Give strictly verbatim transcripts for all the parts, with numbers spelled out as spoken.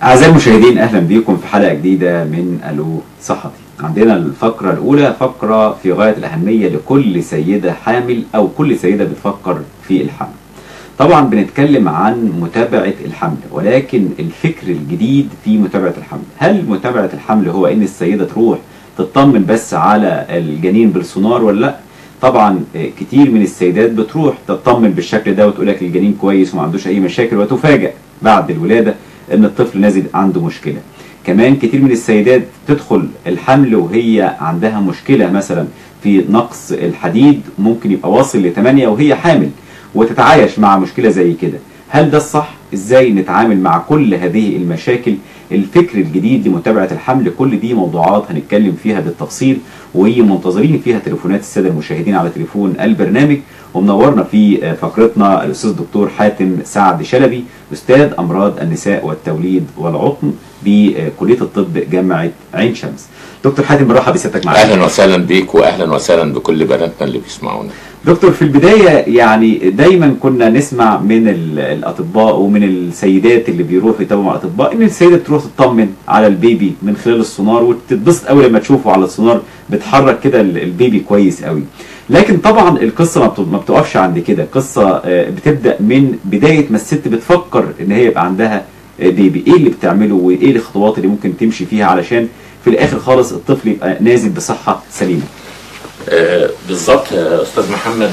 أعزائي المشاهدين، أهلا بكم في حلقة جديدة من ألو صحتي. عندنا الفقرة الأولى فقرة في غاية الأهمية لكل سيدة حامل أو كل سيدة بتفكر في الحمل. طبعا بنتكلم عن متابعة الحمل، ولكن الفكر الجديد في متابعة الحمل، هل متابعة الحمل هو إن السيدة تروح تطمن بس على الجنين بالسونار ولا لأ؟ طبعا كتير من السيدات بتروح تطمن بالشكل ده وتقول لك الجنين كويس وما عندوش أي مشاكل، وتفاجأ بعد الولادة ان الطفل نازل عنده مشكله. كمان كتير من السيدات تدخل الحمل وهي عندها مشكله مثلا في نقص الحديد، ممكن يبقى واصل لثمانية وهي حامل، وتتعايش مع مشكله زي كده. هل ده الصح؟ ازاي نتعامل مع كل هذه المشاكل؟ الفكر الجديد لمتابعه الحمل، كل دي موضوعات هنتكلم فيها بالتفصيل، ومنتظرين فيها تليفونات الساده المشاهدين على تليفون البرنامج. ومنورنا في فقرتنا الاستاذ دكتور حاتم سعد شلبي، استاذ امراض النساء والتوليد والعقم بكليه الطب جامعه عين شمس. دكتور حاتم، برحب بسيادتك معانا. اهلا وسهلا بيك واهلا وسهلا بكل بناتنا اللي بيسمعونا. دكتور، في البدايه يعني دايما كنا نسمع من الاطباء ومن السيدات اللي بيروحوا يتابعوا مع الاطباء ان السيده تروح تطمن على البيبي من خلال السونار، وتتبسط قوي لما تشوفه على السونار بتحرك كده البيبي كويس قوي. لكن طبعا القصه ما بتقفش عند كده، القصه بتبدا من بدايه ما الست بتفكر ان هي يبقى عندها بيبي. ايه اللي بتعمله وايه الخطوات اللي ممكن تمشي فيها علشان في الاخر خالص الطفل يبقى نازل بصحه سليمه؟ آه بالظبط يا استاذ محمد،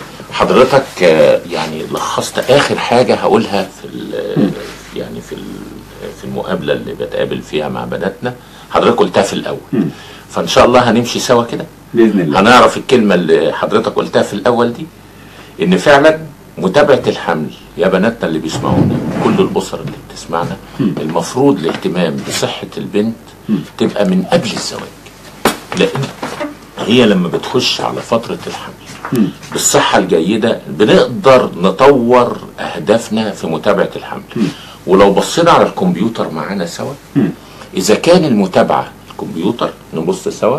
حضرتك آه يعني لخصت اخر حاجه هقولها في يعني في في المقابله اللي بتقابل فيها مع بناتنا. حضرتك قلتها في الاول، م. فان شاء الله هنمشي سوا كده باذن الله. هنعرف الكلمه اللي حضرتك قلتها في الاول دي، ان فعلا متابعه الحمل يا بناتنا اللي بيسمعونا، كل الاسر اللي بتسمعنا، م. المفروض الاهتمام بصحه البنت م. تبقى من قبل الزواج، لان هي لما بتخش على فتره الحمل م. بالصحه الجيده بنقدر نطور اهدافنا في متابعه الحمل. م. ولو بصينا على الكمبيوتر معانا سوا، م. اذا كان المتابعه الكمبيوتر نبص سوا،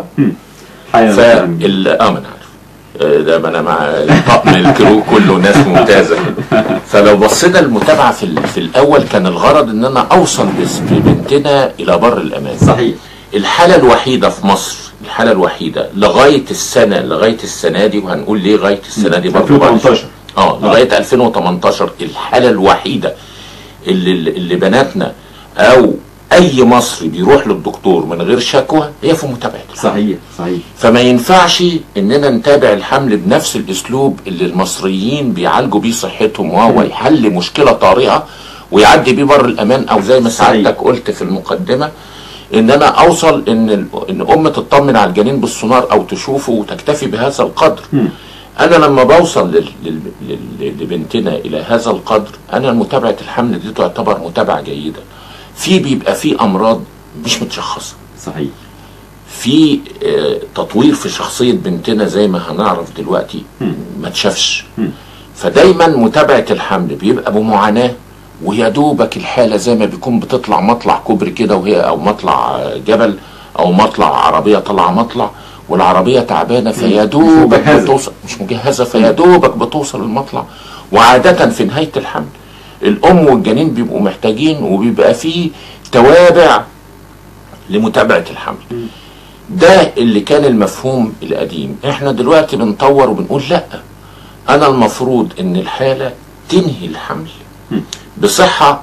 فال اه ما انا عارف ده، انا مع طقم الكرو كله ناس ممتازه. فلو بصينا المتابعه في في الاول كان الغرض ان انا اوصل ببنتنا الى بر الامان. صحيح. الحاله الوحيده في مصر، الحاله الوحيده لغايه السنه لغايه السنه دي، وهنقول ليه لغايه السنه دي برضه ألفين وتمنتاشر اه لغايه ألفين وتمنتاشر الحاله الوحيده اللي اللي بناتنا او اي مصري بيروح للدكتور من غير شكوى هي في متابعه الحمل. صحيح صحيح. فما ينفعش اننا نتابع الحمل بنفس الاسلوب اللي المصريين بيعالجوا بيه صحتهم، وهو يحل مشكله طارئه ويعدي بيه بر الامان، او زي ما سعادتك قلت في المقدمه ان انا اوصل ان ان ام تطمن على الجنين بالسونار او تشوفه وتكتفي بهذا القدر. م. انا لما بوصل لبنتنا الى هذا القدر، انا متابعه الحمل دي تعتبر متابعه جيده. في بيبقى في امراض مش متشخصه. صحيح. في آه تطوير في شخصيه بنتنا زي ما هنعرف دلوقتي ما تشافش. فدايما متابعه الحمل بيبقى بمعاناه، ويا دوبك الحاله زي ما بيكون بتطلع مطلع كوبري كده، وهي او مطلع جبل او مطلع عربيه طالعه مطلع والعربيه تعبانه، فيا دوبك بتوصل مش مجهزه، فيا دوبك بتوصل المطلع. وعاده في نهايه الحمل الام والجنين بيبقوا محتاجين، وبيبقى فيه توابع لمتابعه الحمل. ده اللي كان المفهوم القديم. احنا دلوقتي بنطور وبنقول لا، انا المفروض ان الحاله تنهي الحمل بصحه،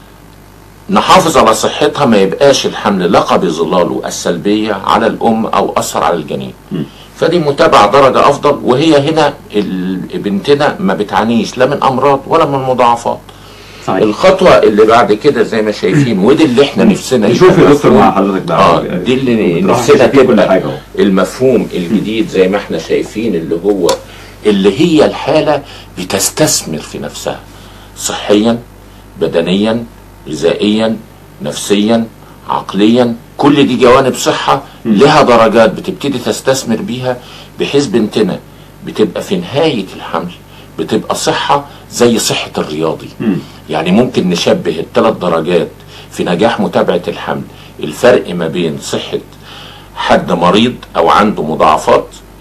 نحافظ على صحتها، ما يبقاش الحمل لقى بظلاله السلبيه على الام او اثر على الجنين. فدي متابعه درجه افضل، وهي هنا بنتنا ما بتعانيش لا من امراض ولا من مضاعفات. صحيح. الخطوه اللي بعد كده زي ما شايفين، ودي اللي احنا نفسنا نشوف يا دكتور مع حضرتك بقى، اه دي اللي نفسنا تبقى المفهوم الجديد زي ما احنا شايفين، اللي هو اللي هي الحاله بتستثمر في نفسها صحيا بدنيا غذائيا نفسيا عقليا، كل دي جوانب صحه لها درجات بتبتدي تستثمر بيها، بحيث بنتنا بتبقى في نهايه الحمل بتبقى صحه زي صحه الرياضي. م. يعني ممكن نشبه الثلاث درجات في نجاح متابعه الحمل، الفرق ما بين صحه حد مريض او عنده مضاعفات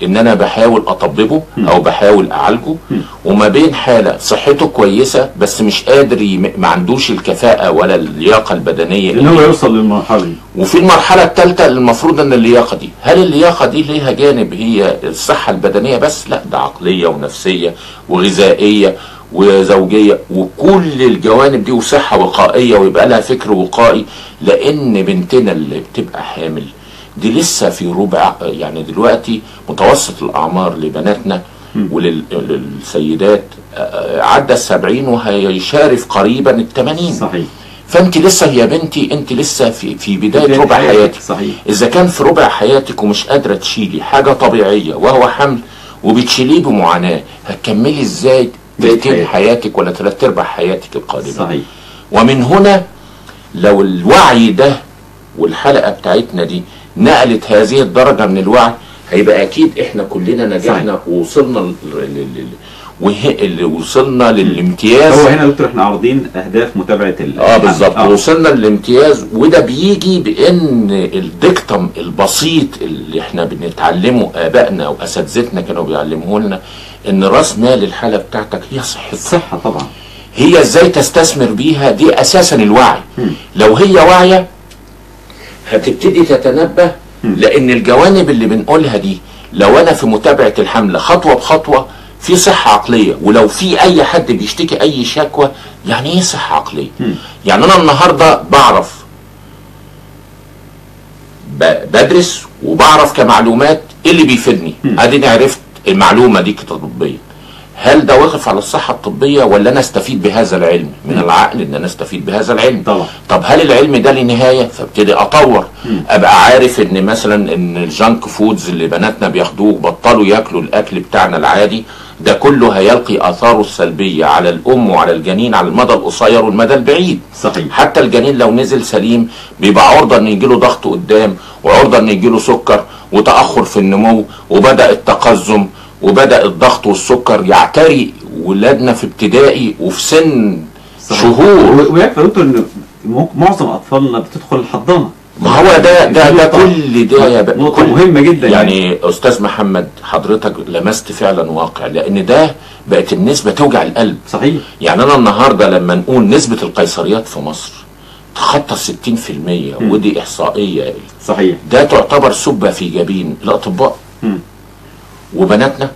ان انا بحاول اطببه او بحاول اعالجه، وما بين حاله صحته كويسه بس مش قادر يم... ما عندوش الكفاءه ولا اللياقه البدنيه ان هو يوصل للمرحله دي. وفي المرحله الثالثه المفروض ان اللياقه دي، هل اللياقه دي ليها جانب هي الصحه البدنيه بس؟ لا، ده عقليه ونفسيه وغذائيه وزوجيه وكل الجوانب دي، وصحه وقائيه ويبقى لها فكر وقائي. لان بنتنا اللي بتبقى حامل دي لسه في ربع، يعني دلوقتي متوسط الاعمار لبناتنا وللسيدات عدى السبعين وهيشارف قريبا الثمانين. صحيح. فانت لسه يا بنتي، انت لسه في في بدايه ربع حياتك. صحيح. اذا كان في ربع حياتك ومش قادره تشيلي حاجه طبيعيه وهو حمل وبتشيليه بمعاناه، هتكملي ازاي تلتين حياتك ولا ثلاث ارباع حياتك القادمه؟ صحيح. ومن هنا لو الوعي ده والحلقه بتاعتنا دي نقلت هذه الدرجه من الوعي، هيبقى اكيد احنا كلنا نجحنا ووصلنا اللي وصلنا للامتياز. هو هنا يا دكتور احنا عارضين اهداف متابعه ال اه بالظبط. آه. وصلنا للامتياز، وده بيجي بان الدكتم البسيط اللي احنا بنتعلمه، ابائنا واساتذتنا كانوا بيعلموه لنا، ان راس مال الحاله بتاعتك هي صحتك. الصحه طبعا. هي ازاي تستثمر بيها، دي اساسا الوعي. م. لو هي واعيه هتبتدي تتنبه، م. لان الجوانب اللي بنقولها دي لو انا في متابعه الحمله خطوه بخطوه في صحه عقليه، ولو في اي حد بيشتكي اي شكوى، يعني ايه صحه عقليه؟ م. يعني انا النهارده بعرف بدرس وبعرف كمعلومات ايه اللي بيفيدني، اديني عرفت المعلومه دي كطبيه. هل ده واقف على الصحه الطبيه ولا انا استفيد بهذا العلم؟ من العقل ان انا استفيد بهذا العلم طبعا. طب هل العلم ده له نهايه؟ فابتدي اطور، م. ابقى عارف ان مثلا ان الجانك فودز اللي بناتنا بياخدوه بطلوا ياكلوا الاكل بتاعنا العادي، ده كله هيلقي اثاره السلبيه على الام وعلى الجنين على المدى القصير والمدى البعيد. صحيح. حتى الجنين لو نزل سليم بيبقى عرضه ان يجيله ضغط قدام، وعرضه ان يجيله سكر وتاخر في النمو، وبدا التقزم، وبدأ الضغط والسكر يعتري ولادنا في ابتدائي وفي سن صحيح. شهور. ويكفي يا دكتور ان معظم اطفالنا بتدخل الحضانه. ما هو ده ده ده كل ده يا بقى نقطة مهمة جدا. يعني, يعني استاذ محمد حضرتك لمست فعلا واقع، لان ده بقت النسبة توجع القلب. صحيح. يعني انا النهارده لما نقول نسبة القيصريات في مصر تخطى ستين في المية، ودي احصائية صحيح، ده تعتبر سبة في جبين الاطباء م. وبناتنا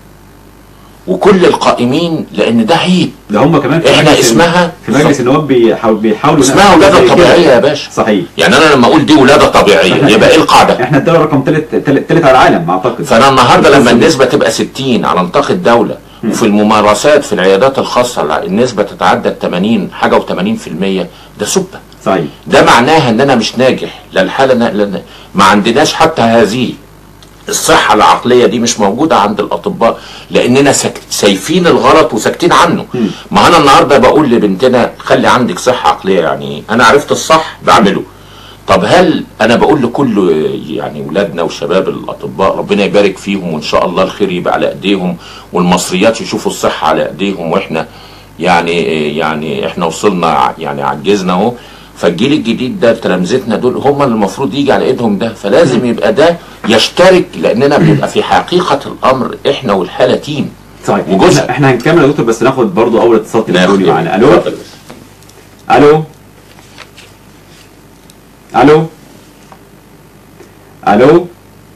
وكل القائمين، لان ده عيب. ده هم كمان في احنا اسمها في مجلس النواب بيحاول بيحاولوا اسمها ولاده طبيعيه يا باشا. صحيح. يعني انا لما اقول دي ولاده طبيعيه يبقى ايه القاعده؟ احنا الدوله رقم ثلاثة ثلاثة على العالم اعتقد. فانا النهارده لما النسبه تبقى ستين على نطاق الدوله، م. وفي الممارسات في العيادات الخاصه النسبه تتعدى ثمانين حاجه و80 في المية، ده سبه. صحيح. ده معناها ان انا مش ناجح، لا الحاله لا ما عندناش حتى هذه الصحة العقلية دي مش موجودة عند الأطباء، لأننا سايفين الغلط وساكتين عنه. م. ما أنا النهاردة بقول لبنتنا خلي عندك صحة عقلية، يعني أنا عرفت الصح بعمله. طب هل أنا بقول لكل يعني ولادنا وشباب الأطباء ربنا يبارك فيهم وإن شاء الله الخير يبقى على إيديهم، والمصريات يشوفوا الصحة على إيديهم، وإحنا يعني يعني إحنا وصلنا يعني عجزنا أهو، فالجيل الجديد ده تلامذتنا دول هم اللي المفروض يجي على ايدهم ده، فلازم يبقى ده يشترك، لاننا بيبقى في حقيقه الامر احنا والحاله تيم. طيب وجزء احنا هنكمل يا دكتور، بس ناخد برضو اول اتصال تليفوني معانا. الو الو الو الو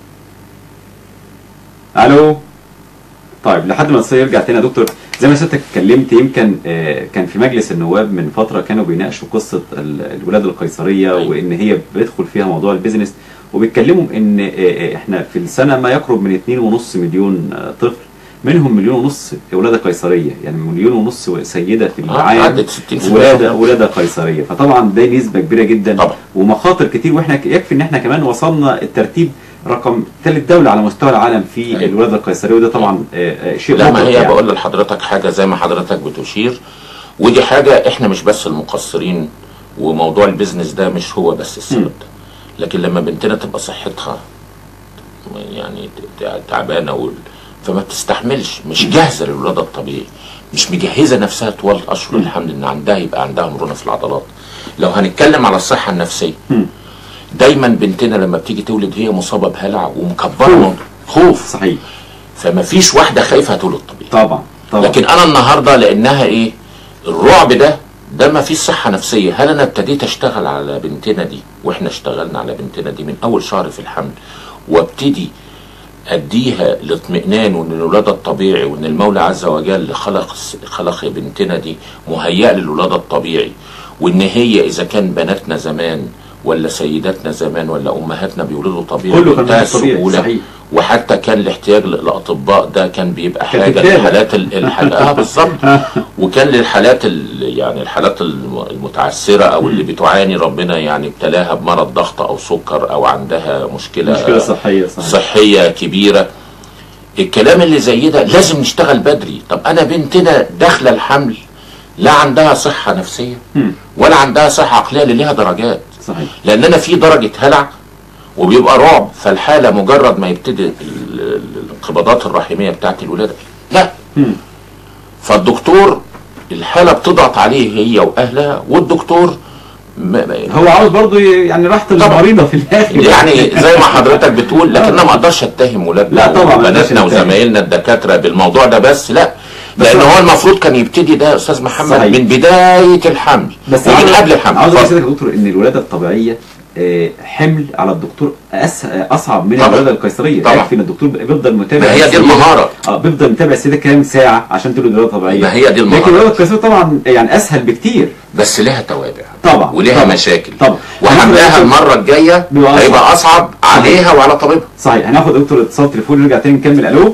الو طيب لحد ما الاتصال يرجع تاني يا دكتور، زي ما سيادتك اتكلمت يمكن آه كان في مجلس النواب من فتره كانوا بيناقشوا قصه الولاده القيصريه، وان هي بيدخل فيها موضوع البيزنس، وبيتكلموا ان آه احنا في السنه ما يقرب من اتنين ونص مليون آه طفل، منهم مليون ونص ولاده قيصريه، يعني مليون ونص سيده في العالم ولاده ولاده قيصريه، فطبعا ده نسبه كبيره جدا طبعا. ومخاطر كتير، واحنا يكفي ان احنا كمان وصلنا الترتيب رقم ثالث دولة على مستوى العالم في أيوة. الولادة القيصرية، وده طبعا آه شيء لا ما هي يعني. بقول لحضرتك حاجة زي ما حضرتك بتشير، ودي حاجة احنا مش بس المقصرين، وموضوع البيزنس ده مش هو بس السبب ده، لكن لما بنتنا تبقى صحتها يعني تعبانة وال... فما بتستحملش، مش جاهزة للولادة الطبيعي، مش مجهزة نفسها طوال أشهر الحمل ان عندها يبقى عندها مرونة في العضلات. لو هنتكلم على الصحة النفسية، م. دايما بنتنا لما بتيجي تولد هي مصابه بهلع ومكبره خوف. صحيح. فما فيش واحده خايفه هتولد طبيعي. طبعا طبعا. لكن انا النهارده لانها ايه الرعب ده ده ما فيش صحه نفسيه. هل انا ابتديت اشتغل على بنتنا دي واحنا اشتغلنا على بنتنا دي من اول شهر في الحمل، وابتدي اديها الاطمئنان وان الولاده الطبيعي وان المولى عز وجل خلق خلق بنتنا دي مهيئه للولاده الطبيعي، وان هي اذا كان بناتنا زمان ولا سيداتنا زمان ولا امهاتنا بيولدوا طبيعي بمنتهى السهوله، وحتى كان الاحتياج للاطباء ده كان بيبقى حاجه للحالات الحالات اه بالظبط. وكان للحالات يعني الحالات المتعسره او اللي بتعاني ربنا يعني ابتلاها بمرض ضغط او سكر او عندها مشكله مشكله صحيه صحيح. صحيه كبيره. الكلام اللي زي ده لازم نشتغل بدري. طب انا بنتنا داخله الحمل لا عندها صحه نفسيه ولا عندها صحه عقليه اللي ليها درجات. صحيح. لان انا في درجه هلع وبيبقى رعب، فالحاله مجرد ما يبتدي الانقباضات الرحميه بتاعت الولاده لا. مم. فالدكتور الحاله بتضغط عليه هي واهلها، والدكتور هو عاوز برضه يعني راحه المريضه في الاخر يعني زي ما حضرتك بتقول. لكن انا ما اقدرش اتهم ولادنا وبناتنا وزمايلنا الدكاتره بالموضوع ده بس لا، لان هو المفروض كان يبتدي ده يا استاذ محمد صحيح. من بدايه الحمل بس ومن قبل الحمل. عاوز اقول لك يا دكتور ان الولاده الطبيعيه حمل على الدكتور اصعب من الولاده القيصريه. طبعا يكفي ان الدكتور بيفضل متابع. ما هي دي المهاره. اه بيفضل متابع السيده كام ساعه عشان تولد ولاده طبيعيه. ما هي دي المهاره. لكن الولاده القيصريه طبعا يعني اسهل بكتير بس لها توابع طبعا ولها طبعا. مشاكل طبعا. وحملها المره الجايه هيبقى اصعب عليها وعلى طبيبها. صحيح. هناخد دكتور اتصال تليفون ونرجع تاني نكمل. الو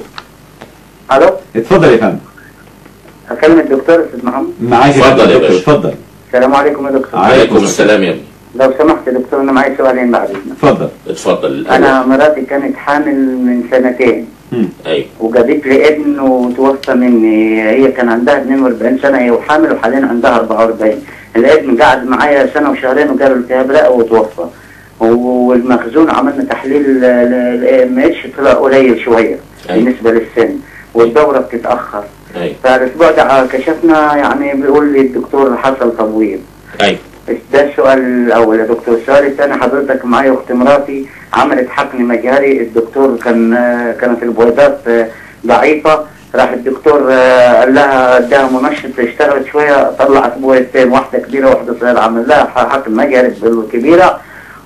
الو اتفضل يا فندم. اكلم الدكتور استاذ محمد. معاك يا دكتور اتفضل. السلام عليكم يا دكتور. وعليكم السلام يا ابني. لو سمحت يا دكتور انا معايا سؤالين بعد اذنك. اتفضل اتفضل. انا مراتي كانت حامل من سنتين ايوه وجابت لي ابن وتوفى مني. هي كان عندها اثنين وأربعين سنه هي وحامل وحاليا عندها أربعة وأربعين. الابن قعد معايا سنه وشهرين وجاله التهاب رئه وتوفى. والمخزون عملنا تحليل الام اتش طلع قليل شويه بالنسبه للسن والدوره بتتاخر. ايوه فالاسبوع ده كشفنا يعني بيقول لي الدكتور حصل تبويض. ايوه ده السؤال الاول يا دكتور. السؤال الثاني حضرتك معايا اخت مراتي عملت حقن مجهري. الدكتور كان كانت البويضات ضعيفه. راح الدكتور قال لها اداها منشط اشتغلت شويه طلعت بويضتين واحده كبيره واحده صغيره. عمل لها حقن مجهري بالكبيره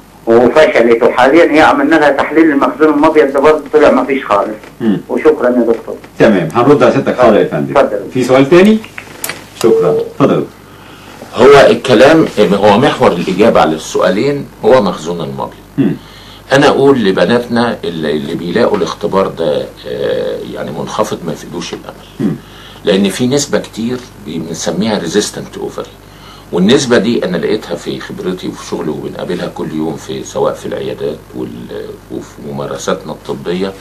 وفشلت. وحاليا هي عملنا لها تحليل المخزون المبيض ده برضه طلع ما فيش خالص. وشكرا يا دكتور. تمام هنرد على سيادتك. حاضر يا فندم. اتفضل. في سؤال تاني؟ شكرا. اتفضل. هو الكلام هو محور الإجابة على السؤالين هو مخزون المبيض. أنا أقول لبناتنا اللي, اللي بيلاقوا الاختبار ده يعني منخفض ما يفقدوش الأمل. لأن في نسبة كتير بنسميها ريزيستنت أوفري، والنسبة دي أنا لقيتها في خبرتي وفي شغلي وبنقابلها كل يوم في سواء في العيادات وفي ممارساتنا الطبية.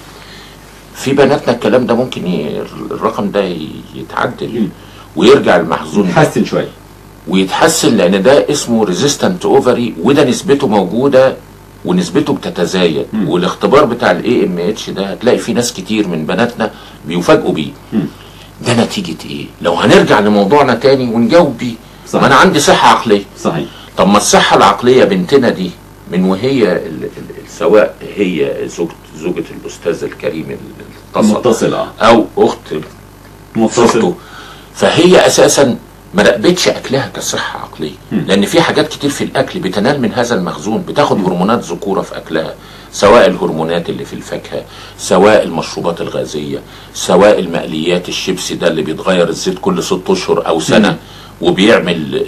في بناتنا الكلام ده ممكن الرقم ده يتعدل ويرجع المخزون يتحسن شوية ويتحسن، لان ده اسمه ريزيستنت اوفري وده نسبته موجوده ونسبته بتتزايد. والاختبار بتاع الاي ام اتش ده هتلاقي فيه ناس كتير من بناتنا بيفاجئوا بيه. ده نتيجه ايه؟ لو هنرجع لموضوعنا تاني ونجاوب بيه. ما انا عندي صحه عقليه. صحيح. طب ما الصحه العقليه بنتنا دي من وهي ال ال سواء هي زوجة زوجة الاستاذ الكريم المتصل او اخت متصل، فهي اساسا ما راقبتش اكلها كصحه عقليه. لان في حاجات كتير في الاكل بتنال من هذا المخزون، بتاخد هرمونات ذكوره في اكلها، سواء الهرمونات اللي في الفاكهه، سواء المشروبات الغازيه، سواء المقليات، الشيبسي ده اللي بيتغير الزيت كل ست اشهر او سنه وبيعمل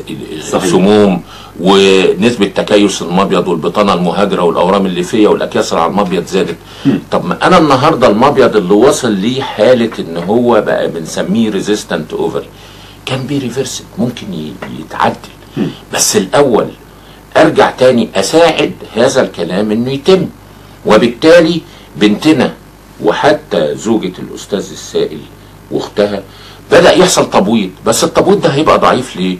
سموم، ونسبه تكيس المبيض والبطانه المهاجره والاورام الليفيه والاكياس على المبيض زادت. طب ما انا النهارده المبيض اللي وصل ليه حاله ان هو بقى بنسميه ريزيستنت اوفري كان بيريفرس، ممكن يتعدل. بس الاول ارجع تاني اساعد هذا الكلام انه يتم. وبالتالي بنتنا وحتى زوجة الاستاذ السائل واختها بدأ يحصل تبويض، بس التبويض ده هيبقى ضعيف ليه؟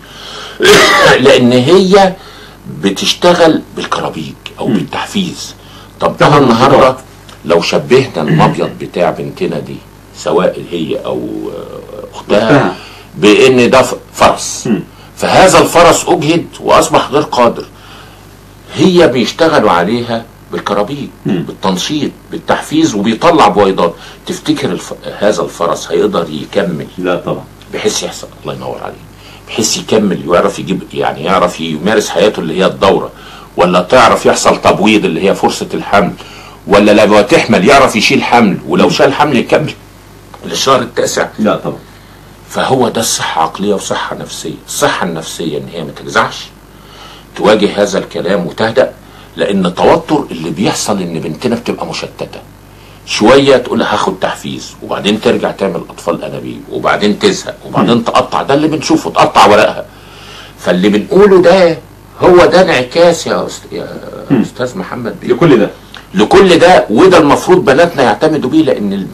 لان هي بتشتغل بالكرابيج او بالتحفيز. طب انا النهارده لو شبهنا المبيض بتاع بنتنا دي سواء هي او اختها بان ده فرس، فهذا الفرس اجهد واصبح غير قادر. هي بيشتغلوا عليها بالكرابيج، بالتنشيط، بالتحفيز، وبيطلع بويضات. تفتكر الف... هذا الفرس هيقدر يكمل؟ لا طبعا. بحيث يحصل، الله ينور عليك، بحيث يكمل ويعرف يجيب، يعني يعرف يمارس حياته اللي هي الدوره، ولا تعرف يحصل تبويض اللي هي فرصه الحمل، ولا لما تحمل يعرف يشيل حمل، ولو شال حمل يكمل للشهر التاسع؟ لا طبعا. فهو ده الصحه عقليه وصحه نفسيه. الصحه النفسيه ان هي ما تجزعش، تواجه هذا الكلام وتهدأ، لان التوتر اللي بيحصل ان بنتنا بتبقى مشتته شويه، تقول هاخد تحفيز، وبعدين ترجع تعمل اطفال انابيب، وبعدين تزهق، وبعدين تقطع. ده اللي بنشوفه، تقطع ورقها. فاللي بنقوله ده هو ده انعكاس يا أست... يا استاذ محمد بيه لكل ده، لكل ده. وده المفروض بناتنا يعتمدوا بيه، لان ال...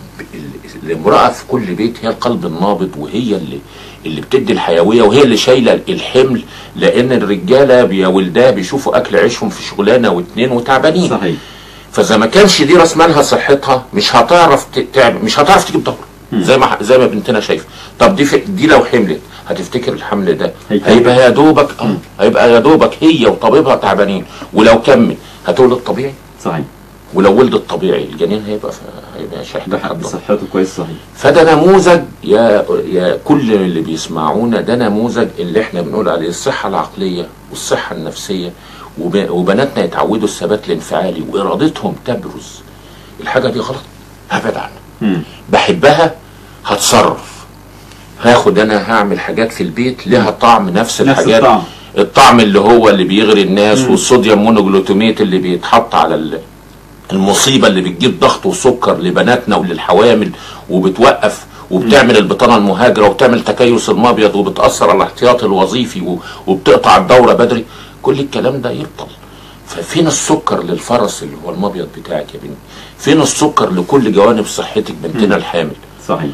الامراه في كل بيت هي القلب النابض، وهي اللي اللي بتدي الحيويه، وهي اللي شايله الحمل، لان الرجاله يا ولدها بيشوفوا اكل عيشهم في شغلانه واتنين وتعبانين. صحيح. فاذا ما كانش دي راس مالها صحتها، مش هتعرف تعمل، مش هتعرف تجيب دوره زي ما زي ما بنتنا شايفه. طب دي دي لو حملت، هتفتكر الحمل ده هيبقى يا دوبك اه هيبقى يا دوبك هي وطبيبها تعبانين، ولو كمل هتولد طبيعي. صحيح. ولو ولدت طبيعي الجنين هيبقى هيبقى شحن صحته كويس. صحيح. فده نموذج يا يا كل اللي بيسمعونا، ده نموذج اللي احنا بنقول عليه الصحه العقليه والصحه النفسيه، وبناتنا يتعودوا الثبات الانفعالي وارادتهم تبرز. الحاجه دي غلط، هبعد عنها. بحبها هتصرف، هاخد انا هعمل حاجات في البيت لها طعم نفس الحاجات، الطعم. الطعم اللي هو اللي بيغري الناس، مم. والصوديوم مونوجلوتاميت اللي بيتحط على المصيبه اللي بتجيب ضغط وسكر لبناتنا وللحوامل، وبتوقف وبتعمل البطانه المهاجره، وبتعمل تكيس المبيض، وبتاثر على الاحتياط الوظيفي، وبتقطع الدوره بدري. كل الكلام ده يبطل. ففين السكر للفرس اللي هو المبيض بتاعك يا بنتي؟ فين السكر لكل جوانب صحتك بنتنا الحامل؟ صحيح.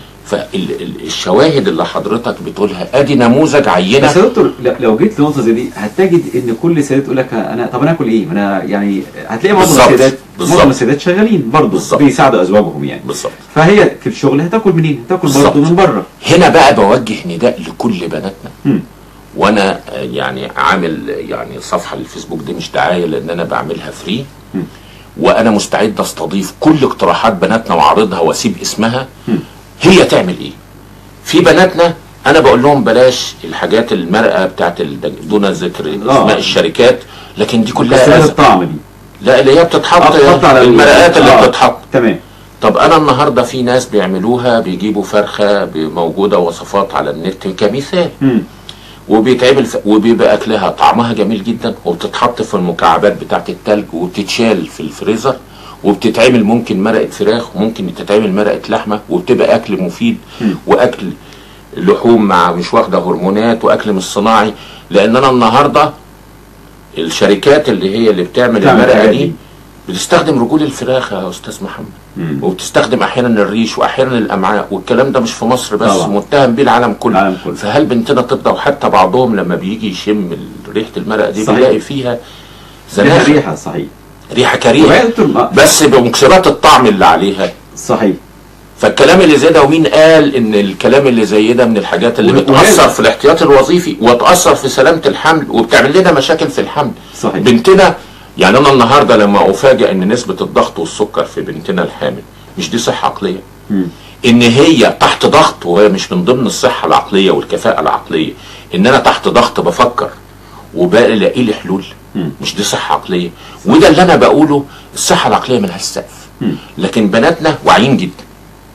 فالشواهد اللي حضرتك بتقولها ادي نموذج عينه. بس يا دكتور لو جيت لنقطه زي دي، هتجد ان كل سيدات تقول لك انا طب انا اكل ايه؟ انا يعني هتلاقي معظم السيدات معظم السيدات شغالين برضه بيساعدوا ازواجهم يعني. بالظبط. فهي في الشغل هتاكل منين؟ هتاكل برضه من بره. هنا بقى بوجه نداء لكل بناتنا. م. وانا يعني عامل يعني صفحه للفيسبوك دي مش دعايه، لان انا بعملها فري، م. وانا مستعد استضيف كل اقتراحات بناتنا واعرضها واسيب اسمها. م. هي تعمل ايه؟ في بناتنا انا بقول لهم بلاش الحاجات المرأة بتاعت دون ذكر اسماء الشركات، لكن دي كلها بس الطعم دي لا اللي هي بتتحط المرآات اللي آه. بتتحط. تمام. طب انا النهارده في ناس بيعملوها، بيجيبوا فرخه موجوده وصفات على النت كمثال، م. وبيتعمل ف... وبيبقى اكلها طعمها جميل جدا، وبتتحط في المكعبات بتاعت التلج، وبتتشال في الفريزر، وبتتعمل ممكن مرقه فراخ، وممكن تتعمل مرقه لحمه، وبتبقى اكل مفيد، م. واكل لحوم مع مش واخده هرمونات، واكل مش صناعي. لان انا النهارده الشركات اللي هي اللي بتعمل المرقه دي بتستخدم رجول الفراخ يا استاذ محمد، مم. وبتستخدم احيانا الريش واحيانا الامعاء، والكلام ده مش في مصر بس، طبعا. متهم بيه العالم كله. العالم كله. فهل بنتنا ترضى؟ وحتى بعضهم لما بيجي يشم ريحه المرقه دي بيلاقي فيها زناخه، ريحه صحيح، ريحه كريهه، بس بمكسبات الطعم اللي عليها. صحيح. فالكلام اللي زي ده، ومين قال ان الكلام اللي زي ده من الحاجات اللي بتاثر في الاحتياط الوظيفي وتاثر في سلامه الحمل وبتعمل لنا مشاكل في الحمل؟ صحيح. بنتنا يعني انا النهارده لما افاجئ ان نسبه الضغط والسكر في بنتنا الحامل، مش دي صحه عقليه؟ م. ان هي تحت ضغط، وهي مش من ضمن الصحه العقليه والكفاءه العقليه ان انا تحت ضغط بفكر وبلاقي لي حلول؟ م. مش دي صحه عقليه؟ صحيح. وده اللي انا بقوله، الصحه العقليه ملهاش سقف، لكن بناتنا واعيين جدا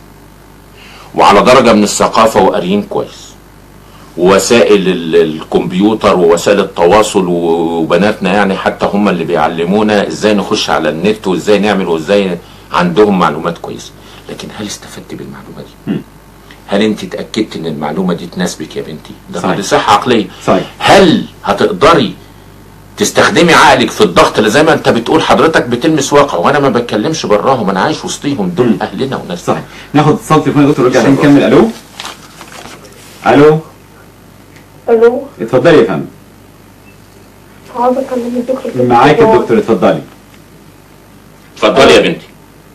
وعلى درجه من الثقافه وقاريين كويس، ووسائل الكمبيوتر ووسائل التواصل، وبناتنا يعني حتى هم اللي بيعلمونا ازاي نخش على النت وازاي نعمل وازاي عندهم معلومات كويسه. لكن هل استفدت بالمعلومه دي؟ م. هل انت اتاكدت ان المعلومه دي تناسبك يا بنتي؟ ده دي صحه عقليه. صحيح. هل هتقدري تستخدمي عقلك في الضغط اللي زي ما انت بتقول حضرتك بتلمس واقع، وانا ما بتكلمش براهم، انا عايش وسطيهم، دول م. اهلنا وناس. صحيح. ناخد اتصال تليفوني يا دكتور ونرجع تاني نكمل. الو الو الو اتفضلي يا فندم. عاوزه اكلم الدكتور. معاك الدكتور، اتفضلي. اتفضلي يا بنتي.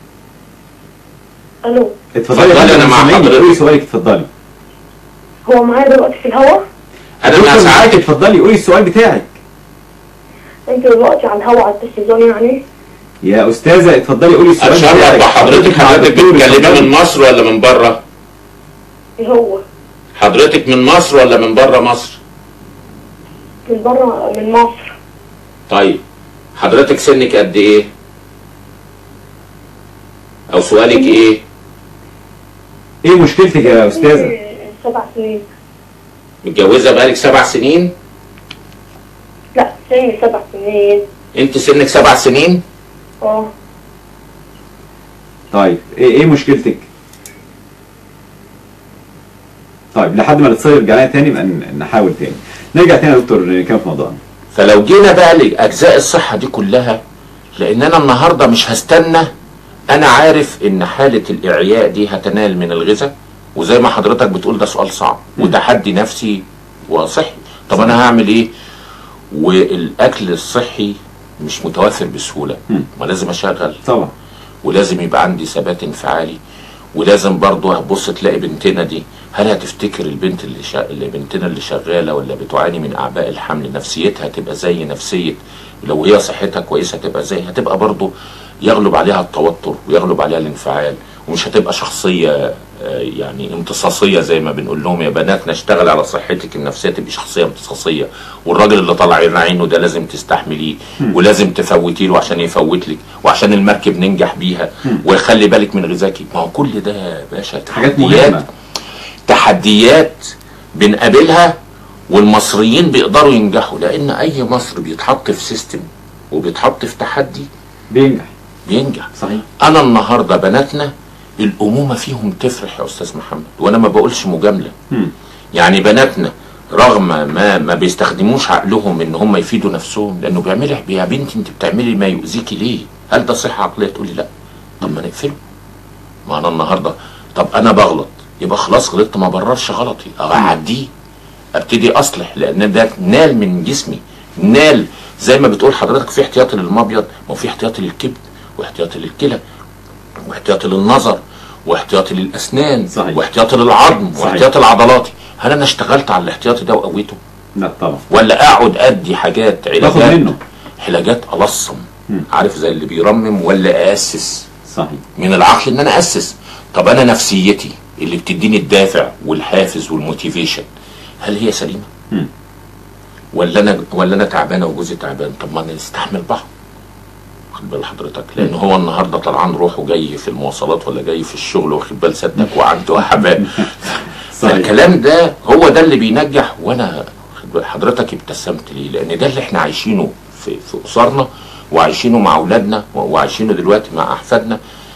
الو اتفضلي. انا مع حضرتك. قولي سؤالك، اتفضلي. هو معايا دلوقتي في الهواء؟ انا معاك، اتفضلي قولي السؤال بتاعك. انت دلوقتي على الهواء على التلفزيون يعني؟ يا استاذه اتفضلي قولي السؤال اتشرف بتاعك. بحضرتك. حضرتك بتتكلمي من مصر ولا من بره؟ ايه هو؟ حضرتك من مصر ولا من بره مصر؟ من بره، من مصر. طيب حضرتك سنك قد ايه؟ او سؤالك ايه؟ ايه مشكلتك يا استاذه؟ سبع سنين. متجوزه بقالك سبع سنين؟ لا، سني سبع سنين. انت سنك سبع سنين؟ اه. طيب ايه ايه مشكلتك؟ طيب لحد ما نتصل رجعنا تاني يبقى نحاول تاني. نرجع تاني يا دكتور نكمل في موضوعنا. فلو جينا بقى لاجزاء الصحه دي كلها، لان انا النهارده مش هستنى. انا عارف ان حاله الاعياء دي هتنال من الغذاء، وزي ما حضرتك بتقول ده سؤال صعب وتحدي نفسي وصحي. طب انا هعمل ايه؟ والاكل الصحي مش متوفر بسهوله، ما لازم اشغل طبعا، ولازم يبقى عندي ثبات انفعالي، ولازم برضه هتبص تلاقي بنتنا دي، هل هتفتكر البنت اللي, شا... اللي بنتنا اللي شغاله ولا بتعاني من اعباء الحمل نفسيتها تبقى زي نفسيه، لو هي صحتها كويسه تبقى زي، هتبقى برضه يغلب عليها التوتر ويغلب عليها الانفعال، ومش هتبقى شخصيه يعني امتصاصيه زي ما بنقول لهم يا بنات نشتغل على صحتك النفسيه، تبقي شخصيه امتصاصيه، والراجل اللي طلع عينه ده لازم تستحمليه ولازم تفوتي له عشان يفوت لك، وعشان المركب ننجح بيها، ويخلي بالك من غذاكي. ما هو كل ده يا باشا تحديات، تحديات بنقابلها، والمصريين بيقدروا ينجحوا، لان اي مصري بيتحط في سيستم وبيتحط في تحدي بينجح بينجح. صحيح. انا النهارده بناتنا الامومه فيهم تفرح يا استاذ محمد، وانا ما بقولش مجامله. م. يعني بناتنا رغم ما ما بيستخدموش عقلهم ان هم يفيدوا نفسهم، لانه بيعملوا يا بنتي انت بتعملي ما يؤذيكي ليه؟ هل ده صحه عقليه؟ تقولي لا. طب ما نقفله. ما انا النهارده طب انا بغلط، يبقى خلاص غلطت ما بررش غلطي، اعديه، ابتدي اصلح، لان ده نال من جسمي، نال زي ما بتقول حضرتك في احتياطي للمبيض، ما في احتياطي للكبد واحتياطي للكلى واحتياطي للنظر واحتياطي للاسنان صحيح. واحتياطي للعظم واحتياطي لعضلاتي. هل انا اشتغلت على الاحتياطي ده وقويته؟ لا طبعا. ولا اقعد ادي حاجات علاجات باخد منه علاجات الصم، عارف زي اللي بيرمم، ولا اسس؟ صحيح. من العقل ان انا اسس. طب انا نفسيتي اللي بتديني الدافع والحافز والموتيفيشن هل هي سليمه؟ م. ولا انا ولا انا تعبانه وجوزي تعبان؟ طب ما نستحمل بعض. واخد بال حضرتك؟ لان هو النهارده طلعان روحه جاي في المواصلات ولا جاي في الشغل، واخد بال سدك وعنده حباء. فالكلام ده هو ده اللي بينجح. وانا حضرتك ابتسمت ليه؟ لان ده اللي احنا عايشينه في في اسرنا، وعايشينه مع اولادنا، وعايشينه دلوقتي مع احفادنا.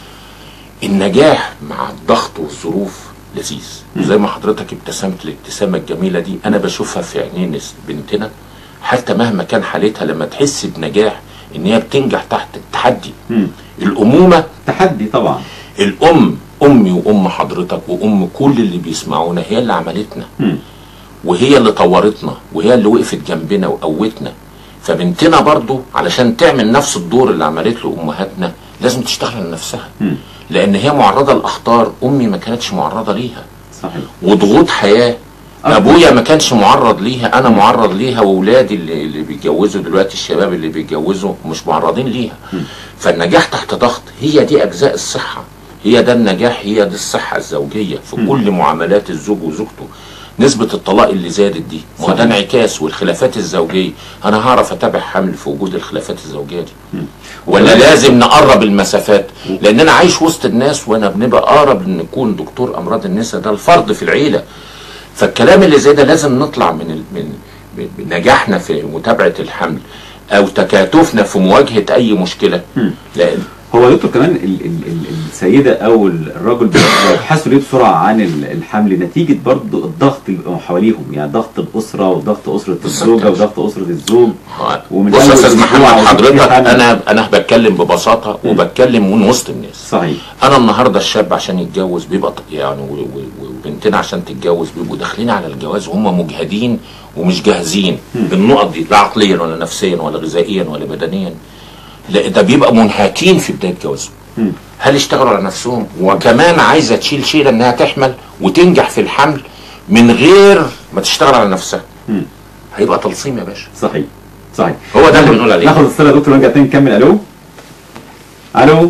النجاح مع الضغط والظروف لذيذ، وزي ما حضرتك ابتسمت الابتسامه الجميله دي انا بشوفها في عينين بنتنا، حتى مهما كان حالتها لما تحس بنجاح ان هي بتنجح تحت التحدي. م. الامومه تحدي طبعا. الام امي وام حضرتك وام كل اللي بيسمعونا هي اللي عملتنا، م. وهي اللي طورتنا، وهي اللي وقفت جنبنا وقوتنا. فبنتنا برضو علشان تعمل نفس الدور اللي عملت له امهاتنا لازم تشتغل على نفسها، م. لان هي معرضه لاخطار امي ما كانتش معرضه ليها. صحيح. وضغوط حياه ابويا ما كانش معرض ليها، انا معرض ليها، واولادي اللي, اللي بيتجوزوا دلوقتي، الشباب اللي بيتجوزوا مش معرضين ليها. م. فالنجاح تحت ضغط هي دي اجزاء الصحه، هي ده النجاح، هي دي الصحه الزوجيه في م. كل معاملات الزوج وزوجته. نسبة الطلاق اللي زادت دي ما ده انعكاس، والخلافات الزوجية أنا هعرف أتابع حمل في وجود الخلافات الزوجية دي م. ولا لازم نقرب المسافات؟ لأن أنا عايش وسط الناس وأنا بنبقى أقرب إن نكون دكتور أمراض النساء ده الفرد في العيلة. فالكلام اللي زي ده لازم نطلع من من نجاحنا في متابعة الحمل أو تكاتفنا في مواجهة أي مشكلة. م. لأن هو دكتور كمان ال ال ال السيدة أو الرجل بيبحثوا ليه بسرعة عن الحمل نتيجة برضه الضغط اللي بيبقوا حواليهم، يعني ضغط الأسرة وضغط أسرة الزوجة وضغط أسرة الزوج. بص يا أستاذ محمد حضرتك أنا أنا بتكلم ببساطة وبتكلم من وسط الناس. صحيح. أنا النهارده الشاب عشان يتجوز بيبقى يعني وبنتنا عشان تتجوز بيبقوا داخلين على الجواز وهم مجهدين ومش جاهزين بالنقط دي، لا عقليا ولا نفسيا ولا غذائيا ولا بدنيا. لا ده بيبقى منهكين في بدايه جوازهم. هل اشتغلوا على نفسهم؟ وكمان عايزه تشيل شيله انها تحمل وتنجح في الحمل من غير ما تشتغل على نفسها. م. هيبقى تلصيم يا باشا. صحيح صحيح. هو ده اللي بنقول عليه. ناخد الصله يا دكتور ونرجع تاني نكمل. الو الو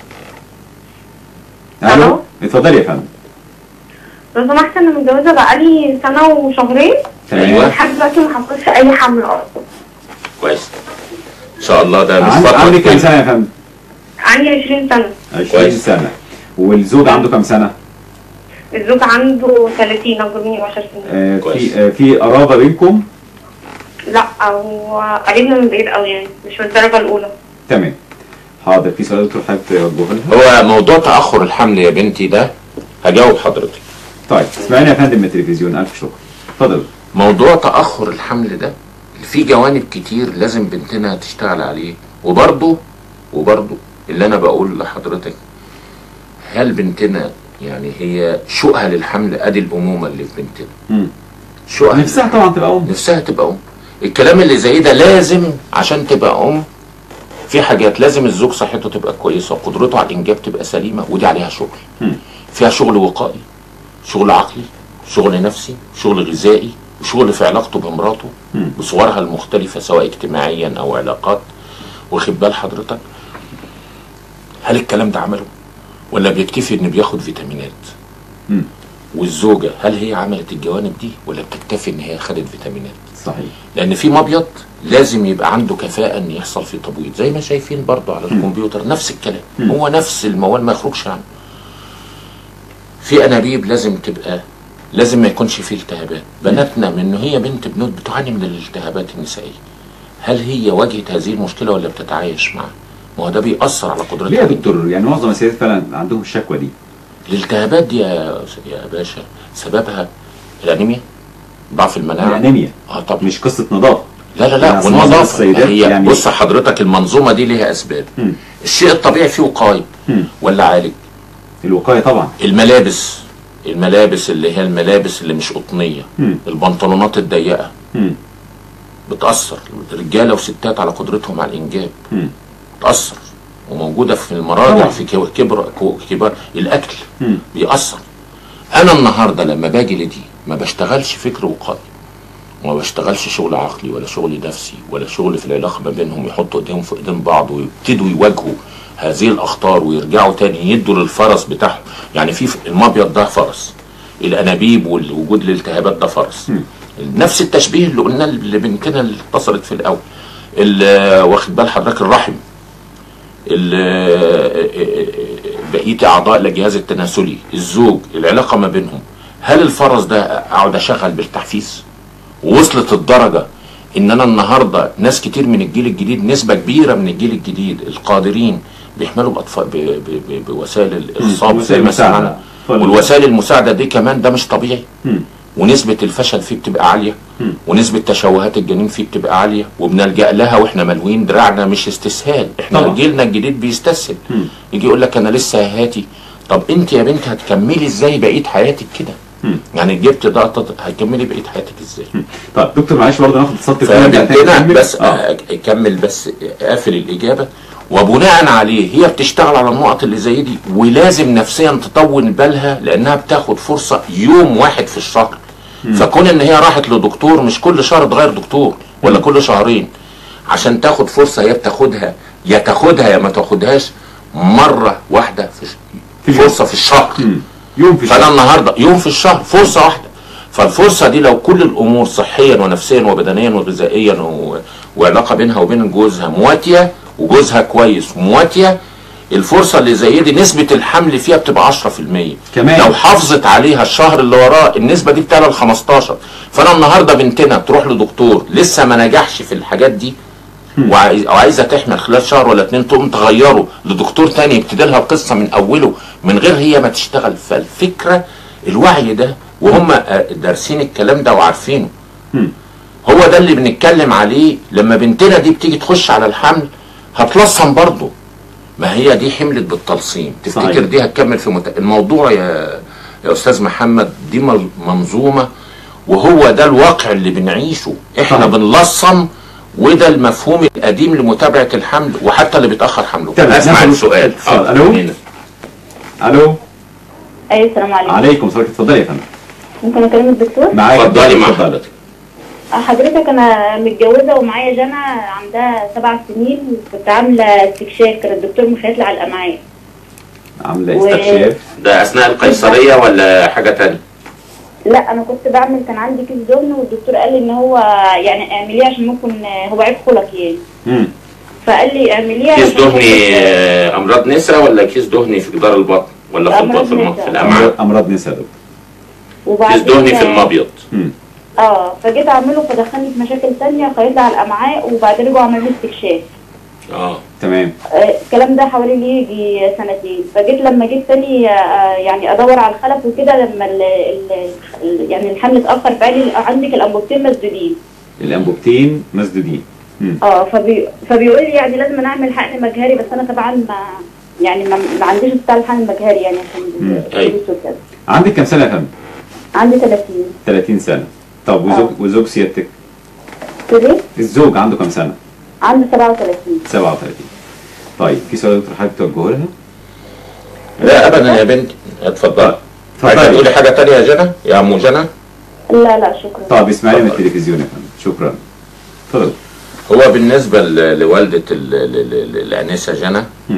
الو ألو. اتفضلي يا فندم. لو سمحت انا متجوزه بقالي سنه وشهرين تمام. لحد دلوقتي ما حصلش اي حمل اصلا. كويس ان شاء الله. ده مش عن- فتره عندك كام كبيرة. سنه يا فندم؟ عندي عشرين سنه. عشرين كويس. سنه. والزوج عنده كام سنه؟ الزوج عنده ثلاثين، اكبر مني ب عشر سنين. آه كويس. في آه في قرابه بينكم؟ لا هو قريبنا من بعيد قوي، يعني مش من الدرجه الاولى. تمام. حاضر. في سؤال دكتور حابب توجهه لها؟ هو موضوع تاخر الحمل يا بنتي ده هجاوب حضرتك. طيب اسمعيني يا فندم من التلفزيون. الف شكر. اتفضل. موضوع تاخر الحمل ده في جوانب كتير لازم بنتنا تشتغل عليه، وبرضه وبرضه اللي انا بقول لحضرتك، هل بنتنا يعني هي شوقها للحمل؟ ادي الامومه اللي في بنتنا. مم. شوقها نفسها طبعا تبقى ام. نفسها تبقى ام. الكلام اللي زي ده لازم عشان تبقى ام في حاجات لازم الزوج صحته تبقى كويسه وقدرته على الانجاب تبقى سليمه، ودي عليها شغل. مم. فيها شغل وقائي، شغل عقلي، شغل نفسي، شغل غذائي، وشغل في علاقته بمراته مم. بصورها المختلفه سواء اجتماعيا او علاقات. واخد بال حضرتك؟ هل الكلام ده عمله ولا بيكتفي ان بياخد فيتامينات؟ مم. والزوجه هل هي عملت الجوانب دي ولا بتكتفي ان هي خدت فيتامينات؟ صحيح. لان في مبيض لازم يبقى عنده كفاءه ان يحصل فيه تبويض، زي ما شايفين برضو على الكمبيوتر نفس الكلام. مم. هو نفس الموال ما يخرجش عنه. في انابيب لازم تبقى لازم ما يكونش فيه التهابات. بناتنا من انه هي بنت بنوت بتعاني من الالتهابات النسائيه، هل هي واجهت هذه المشكله ولا بتتعايش معها؟ ما هو ده بيأثر على قدرتها. ليه يا دكتور؟ يعني معظم السيدات فعلا عندهم الشكوى دي. الالتهابات دي يا يا باشا سببها الانيميا، ضعف المناعه. الانيميا اه طبعا. مش قصه نظافه. لا لا لا يعني معظم والنظافه السيدات هي يعني- بص حضرتك المنظومه دي ليها اسباب. مم. الشيء الطبيعي فيه وقايه مم. ولا عالج. الوقايه طبعا. الملابس الملابس اللي هي الملابس اللي مش قطنيه، مم. البنطلونات الضيقه مم. بتاثر رجاله وستات على قدرتهم على الانجاب. مم. بتاثر وموجوده في المراجع طبعا. في كبر كبر كبار الاكل مم. بيأثر. انا النهارده لما باجي لدي ما بشتغلش فكر وقائي وما بشتغلش شغل عقلي ولا شغل نفسي ولا شغل في العلاقه ما بينهم، يحطوا ايديهم في ايدين بعض ويبتدوا يواجهوا هذه الاخطار ويرجعوا تاني يدوا للفرس بتاعهم. يعني في المبيض ده فرس، الانابيب والوجود الالتهابات ده فرس. مم. نفس التشبيه اللي قلنا اللي بنتنا اللي اتصلت في الاول. ال- واخد بال حضرتك الرحم، ال- بقيه اعضاء الجهاز التناسلي، الزوج، العلاقه ما بينهم. هل الفرس ده اقعد اشغل بالتحفيز؟ ووصلت الدرجه ان انا النهارده ناس كتير من الجيل الجديد، نسبه كبيره من الجيل الجديد القادرين بيحملوا باطفال ب- ب- ب- بوسائل الاخصاب زي وسائل ما مساعدة. سمعنا. طيب. والوسائل المساعده دي كمان ده مش طبيعي. مم. ونسبة الفشل فيه بتبقى عالية، مم. ونسبة تشوهات الجنين فيه بتبقى عالية، وبنلجأ لها واحنا ملوين دراعنا مش استسهال. احنا طبعا. جيلنا الجديد بيستسهل. مم. يجي يقول لك انا لسه هاتي. طب انت يا بنت هتكملي ازاي بقية حياتك كده؟ مم. يعني جبت ضغطة هتكملي بقية حياتك ازاي؟ مم. طيب دكتور معلش برضه ناخد اتصال تليفوني فبنتنا نكمل. بس اه اكمل بس اقفل الاجابه. وبناء عليه هي بتشتغل على النقط اللي زي دي، ولازم نفسيا تطول بالها لانها بتاخد فرصه يوم واحد في الشهر. فكون ان هي راحت لدكتور مش كل شهر تغير دكتور ولا كل شهرين عشان تاخد فرصه، هي بتاخدها يا تاخدها يا ما تاخدهاش مره واحده في في اليوم. فرصه في الشهر. مم. يوم في فانا الشهر. النهارده يوم في الشهر فرصه واحده. فالفرصه دي لو كل الامور صحيا ونفسيا وبدنيا وغذائيا و... وعلاقه بينها وبين جوزها مواتيه وجوزها كويس ومواتيه، الفرصه اللي زي دي نسبه الحمل فيها بتبقى عشرة في المية. كمان. لو حافظت عليها الشهر اللي وراه النسبه دي بتعلى ل خمستاشر. فانا النهارده بنتنا تروح لدكتور لسه ما نجحش في الحاجات دي وعايز- وعايزه تحمل خلال شهر ولا اتنين، تقوم تغيره لدكتور تاني يبتدي لها القصه من اوله من غير هي ما تشتغل. فالفكره الوعي ده وهم آه، دارسين الكلام ده وعارفينه. مم. هو ده اللي بنتكلم عليه. لما بنتنا دي بتيجي تخش على الحمل هتلصم برضه، ما هي دي حملت بالتلصيم. تفتكر صحيح. دي هتكمل في مت... الموضوع يا يا استاذ محمد دي مل- منظومه، وهو ده الواقع اللي بنعيشه. احنا صحيح. بنلصم، وده المفهوم القديم لمتابعه الحمل وحتى اللي بيتاخر حمله. تمام. اسمع ناخد السؤال. اتصال. ألو؟ هنا. الو. ايوه السلام عليكم. عليكم السلام. اتفضلي يا فندم. ممكن اكلم الدكتور؟ معاك. اتفضلي مع اتفضلي. حضرتك. حضرتك انا متجوزه ومعايا جنى عندها سبع سنين، وكنت عامله استكشاف، كان الدكتور مخيط لي على الامعاء. عامله و- استكشاف؟ ده اثناء القيصريه ولا حاجه تانية؟ لا انا كنت بعمل، كان عندي كيس دهن والدكتور قال لي ان هو يعني اعمليه عشان ممكن هو عيب خلق يعني. امم فقال لي اعمليها كيس عشان دهني ممكن- آه، امراض نسا ولا كيس دهني في جدار البطن ولا في أمراض البطن في الم- نسا. في الامعاء؟ امراض نساء يا دكتور. كيس وبعدين دهني في المبيض. امم اه فجيت اعمله فدخلني في مشاكل تانية، خيط لي على الامعاء وبعدين رجعوا عملوا لي استكشاف. اه تمام. آه، الكلام ده حوالي لي يجي سنتين. فجيت لما جيت تاني آه، يعني ادور على الخلف وكده، لما ال ال يعني الحمل اتاخر فقال لي عندك الانبوبتين مسدودين. الانبوبتين مسدودين. امم اه فبي فبيقول لي يعني لازم نعمل حقن مجهري، بس انا طبعا ما يعني ما, ما عنديش بتاع الحقن المجهري يعني عشان مم. الفلوس وكده. عندك كام سنه يا فندم؟ عندي ثلاثين. ثلاثين سنه. طب وزوج آه. وزوج سيادتك؟ سوري؟ الزوج عنده كام سنه؟ عندي سبعة وثلاثين. سبعة وثلاثين. طيب في سؤال يا دكتور حابب توجهه لها؟ لا ابدا يا بنتي، اتفضلي. عايزه اتفضلي. تقولي حاجه تانية يا جنى؟ يا عمو جنى؟ لا لا شكرا. طب اسمعيني من اتفضل. التلفزيون يا فندم، شكرا. اتفضل. هو بالنسبه ل- لوالده ال- ال- ال- الانسه جنى، مم.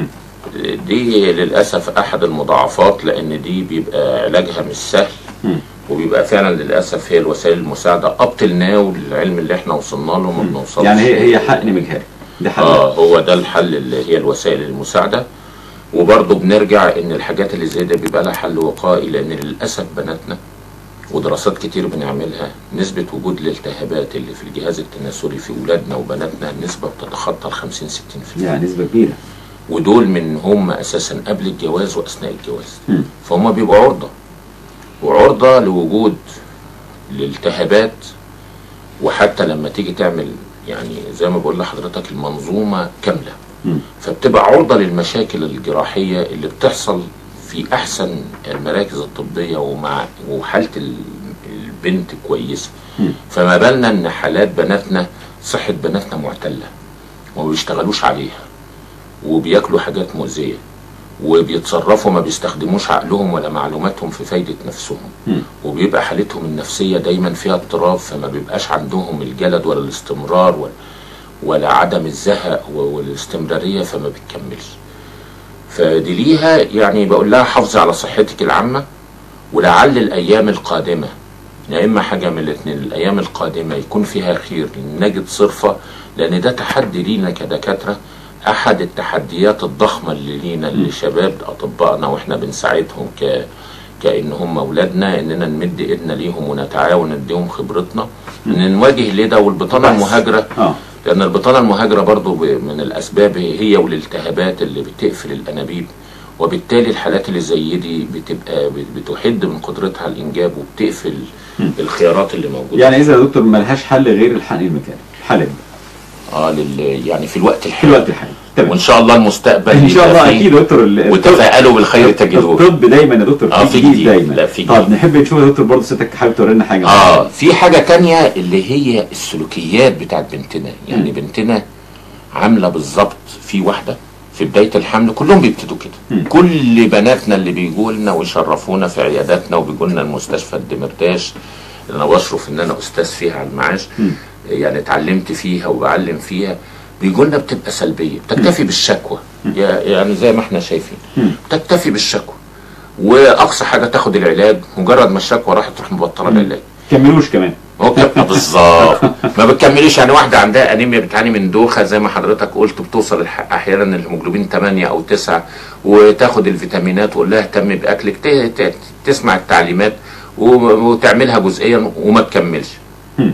دي للاسف احد المضاعفات، لان دي بيبقى علاجها مش سهل، مم. وبيبقى فعلا للاسف هي الوسائل المساعده اب تل ناو العلم اللي احنا وصلنا له ما بنوصلش. يعني هي هي حقن مجهري، ده حل. اه هو ده الحل اللي هي الوسائل المساعده. وبرضه بنرجع ان الحاجات اللي زي ده بيبقى لها حل وقائي، لان للاسف بناتنا ودراسات كتير بنعملها نسبه وجود الالتهابات اللي في الجهاز التناسلي في اولادنا وبناتنا النسبه بتتخطى ال خمسين ستين بالمية. يعني نسبه كبيره. ودول من هم اساسا قبل الجواز واثناء الجواز. مم. فهم بيبقوا عرضه وعرضه لوجود الالتهابات. وحتى لما تيجي تعمل يعني زي ما بقول لحضرتك المنظومه كامله، مم. فبتبقى عرضه للمشاكل الجراحيه اللي بتحصل في احسن المراكز الطبيه ومع وحاله ال- البنت كويسه. مم. فما بالنا ان حالات بناتنا صحه بناتنا معتله وما بيشتغلوش عليها وبياكلوا حاجات مؤذيه وبيتصرفوا ما بيستخدموش عقلهم ولا معلوماتهم في فايده نفسهم. مم. وبيبقى حالتهم النفسيه دايما فيها اضطراب، فما بيبقاش عندهم الجلد ولا الاستمرار ولا, ولا عدم الزهق و- والاستمراريه، فما بتكملش. فدي ليها يعني بقول لها حافظي على صحتك العامه، ولعل الايام القادمه يا اما حاجه من الاثنين، الايام القادمه يكون فيها خير نجد صرفه، لان ده تحدي لينا كدكاتره، احد التحديات الضخمه اللي لينا اللي شباب اطبائنا واحنا بنساعدهم ك كان هم اولادنا، اننا نمد ايدنا ليهم ونتعاون نديهم خبرتنا ان نواجه لده. والبطانه بس. المهاجره اه لان البطانه المهاجره برضو ب- من الاسباب هي والالتهابات اللي بتقفل الانابيب، وبالتالي الحالات اللي زي دي بتبقى بت- بتحد من قدرتها على الانجاب وبتقفل الخيارات اللي موجوده. يعني اذا يا دكتور ملهاش حل غير الحقن المجهري الحالي اه لل يعني في الوقت في الحالي. الوقت الحالي. تمام. وان شاء الله المستقبل ان شاء يبقى الله فيه اكيد يا دكتور. ال- وتفائلوا بالخير تجدوه. الطب دايما يا دكتور آه، في في جديد جديد. دايما. لا، في طب جديد. نحب نشوف يا دكتور برضه سيادتك حابب توري لنا حاجه. اه في حاجه تانية اللي هي السلوكيات بتاعت بنتنا. يعني مم. بنتنا عامله بالظبط في واحده في بدايه الحمل كلهم بيبتدوا كده. مم. كل بناتنا اللي بيجوا لنا ويشرفونا في عياداتنا وبيجوا لنا المستشفى الدمرداش اللي انا بشرف ان انا استاذ فيها على المعاش، مم. يعني اتعلمت فيها وبعلم فيها، بيجوا لنا بتبقى سلبيه، بتكتفي بالشكوى. يا- يعني زي ما احنا شايفين مم. بتكتفي بالشكوى، واقصى حاجه تاخد العلاج، مجرد ما الشكوى راحت تروح مبطله العلاج. كملوش كمان. هو كده بالظبط. ما بتكمليش. يعني واحده عندها انيميا بتعاني من دوخه زي ما حضرتك قلت، بتوصل الح- احيانا الهيموجلوبين ثمانية او تسعة، وتاخد الفيتامينات وتقول لها اهتمي باكلك، ت- ت- تسمع التعليمات و- وتعملها جزئيا وما تكملش. مم.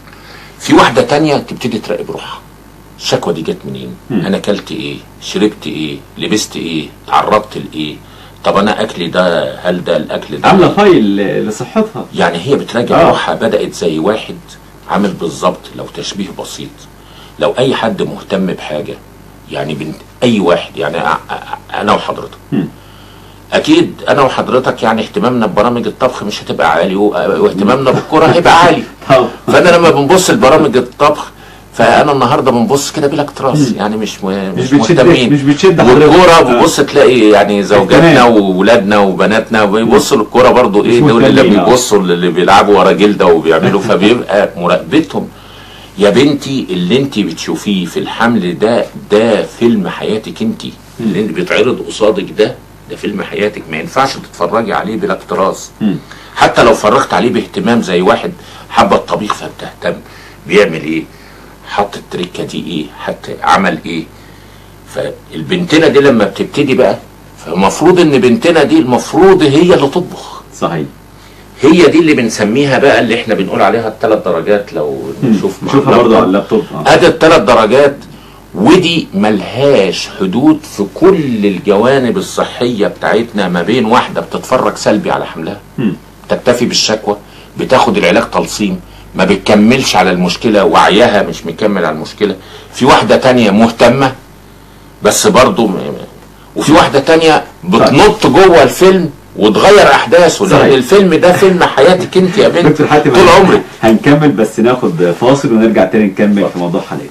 في واحده تانية تبتدي تراقب روحها، الشكوى دي جت منين؟ مم. انا اكلت ايه؟ شربت ايه؟ لبست ايه؟ تعرضت لايه؟ طب انا اكلي ده هل ده الاكل ده عامله فايل لصحتها. يعني هي بتراجع آه. روحها. بدأت زي واحد عامل بالظبط، لو تشبيه بسيط، لو اي حد مهتم بحاجة، يعني بنت اي واحد، يعني أ- أ- انا وحضرتك مم. اكيد انا وحضرتك يعني اهتمامنا ببرامج الطبخ مش هتبقى عالي، و- واهتمامنا بالكرة هيبقى عالي. طب فانا لما بنبص لبرامج الطبخ فانا النهارده بنبص كده بلا اكتراث، يعني مش م... مش مش بتشد مهتمين. مش بتشد والكوره بتبص تلاقي يعني زوجاتنا واولادنا وبناتنا بيبصوا للكوره برضو ايه، دول اللي بيبصوا اللي بيلعبوا ورا جلده وبيعملوا، فبيبقى مراقبتهم. يا بنتي اللي انت بتشوفيه في الحمل ده ده فيلم حياتك انت، اللي انت بيتعرض قصادك ده ده فيلم حياتك، ما ينفعش تتفرجي عليه بلا اكتراث. حتى لو فرجت عليه باهتمام زي واحد حب الطبيخ فبتهتم بيعمل ايه، حط التركه دي ايه، حتى عمل ايه. فالبنتنا دي لما بتبتدي بقى، فالمفروض ان بنتنا دي المفروض هي اللي تطبخ. صحيح. هي دي اللي بنسميها بقى اللي احنا بنقول عليها الثلاث درجات. لو نشوف نشوفها برضه على اللابتوب. ادي الثلاث درجات، ودي ملهاش حدود في كل الجوانب الصحيه بتاعتنا، ما بين واحده بتتفرج سلبي على حملها، تكتفي بالشكوى، بتاخد العلاج تلصيم، ما بتكملش على المشكله، وعيها مش مكمل على المشكله. في واحده تانية مهتمه بس برضه، وفي واحده تانية بتنط جوه الفيلم وتغير احداثه، لان الفيلم ده فيلم حياتك انت يا بنت طول عمرك. هنكمل بس ناخد فاصل ونرجع تاني نكمل في موضوع حلقتنا.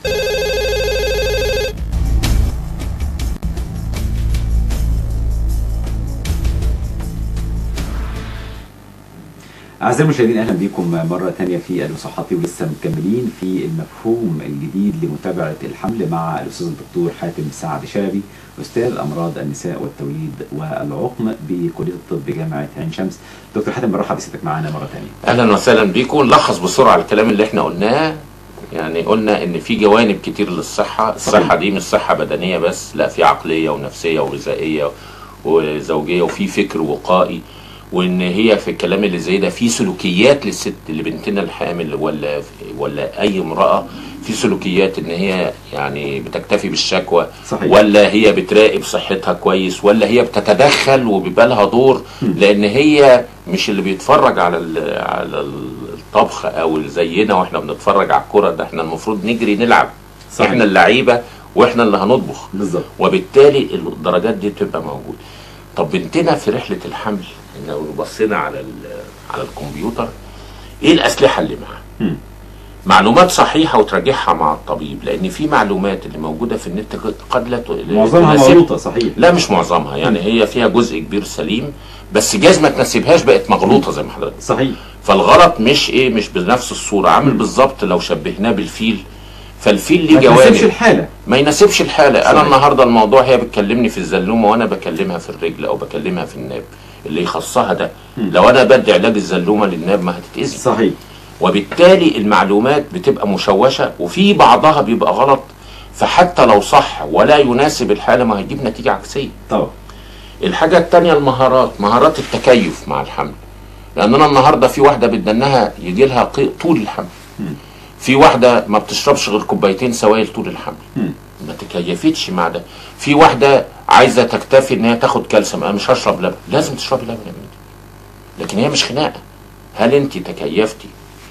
أعزائي المشاهدين، أهلا بكم مرة تانية في ألو صحتي، ولسه مكملين في المفهوم الجديد لمتابعة الحمل مع الأستاذ الدكتور حاتم سعد شلبي، أستاذ أمراض النساء والتوليد والعقم بكلية الطب بجامعة عين شمس. دكتور حاتم، برحب بسيادتك معانا مرة تانية. أهلا وسهلا بكم. نلخص بسرعة الكلام اللي احنا قلناه. يعني قلنا إن في جوانب كتير للصحة، الصحة دي مش صحة بدنية بس، لا، في عقلية ونفسية وغذائية وزوجية، وفي فكر وقائي، وان هي في الكلام اللي زي ده في سلوكيات للست اللي بنتنا الحامل ولا ولا اي امراه، في سلوكيات ان هي يعني بتكتفي بالشكوى. صحيح. ولا هي بتراقب صحتها كويس، ولا هي بتتدخل وبيبقى لها دور، لان هي مش اللي بيتفرج على على الطبخ او زينا واحنا بنتفرج على الكوره، ده احنا المفروض نجري نلعب. صحيح. احنا اللعيبه واحنا اللي هنطبخ بالظبط، وبالتالي الدرجات دي بتبقى موجوده. طب بنتنا في رحله الحمل، لو بصينا على على الكمبيوتر ايه الاسلحه اللي معاها؟ معلومات صحيحه وتراجعها مع الطبيب، لان في معلومات اللي موجوده في النت قد لا معظمها مغلوطه. صحيح. لا مش معظمها، يعني هي فيها جزء كبير سليم، بس جاز ما تناسبهاش بقت مغلوطه زي ما حضرتك. صحيح. فالغلط مش ايه مش بنفس الصوره، عامل بالظبط لو شبهناه بالفيل، فالفيل ليه جوانب ما يناسبش الحاله ما يناسبش الحاله. صحيح. انا النهارده الموضوع هي بتكلمني في الزلومه وانا بكلمها في الرجل او بكلمها في الناب، اللي يخصها ده. م. لو انا بدي علاج الزلومه للناب ما هتتاذي. صحيح. وبالتالي المعلومات بتبقى مشوشه وفي بعضها بيبقى غلط، فحتى لو صح ولا يناسب الحاله ما هيجيب نتيجه عكسيه. طبعا. الحاجه الثانيه المهارات، مهارات التكيف مع الحمل، لان انا النهارده في واحده بدنها يجي لها طول الحمل، م. في واحده ما بتشربش غير كوبايتين سوائل طول الحمل، م. ما تكيفتش مع ده. في واحده عايزه تكتفي ان هي تاخد كالسيوم، انا مش هشرب لبن، لازم تشربي لبن يا بنتي، لكن هي مش خناقه. هل انت تكيفتي